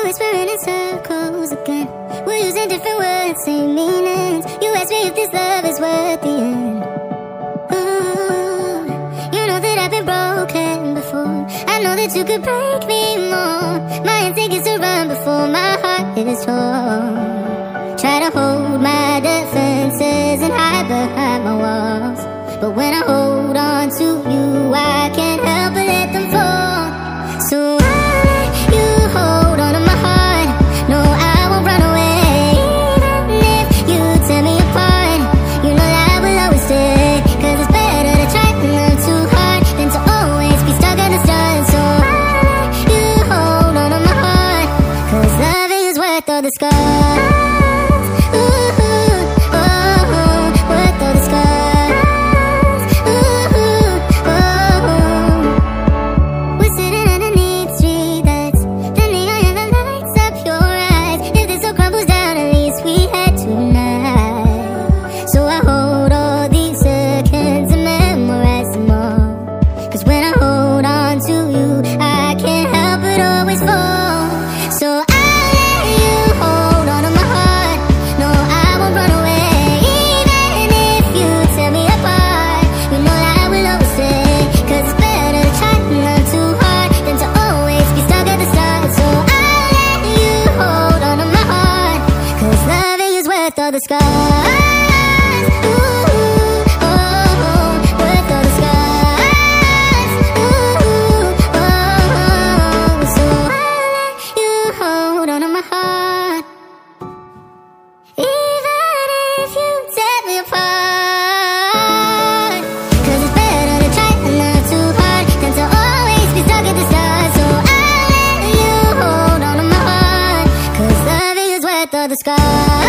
We're whispering in circles again. We're using different words, same meanings. You ask me if this love is worth the end. Ooh, you know that I've been broken before. I know that you could break me more. My instinct is to run before my heart is torn. Try to hold my defenses and hide behind my walls, but when I hold on to you, I can't help but let them fall. So I'll let you hold on to my heart. No, I won't run away. Even if you tear me apart, you know that I will always stay. Cause it's better to try and love too hard than to always be stuck at the start. So I'll let you hold on to my heart, cause loving is worth all the scars. All the scars, ooh, oh, oh, worth all the scars, ooh, oh, oh. So I'll let you hold on to my heart, even if you tear me apart. Cause it's better to try and love too hard than to always be stuck at the start. So I'll let you hold on to my heart, cause loving is worth all the scars.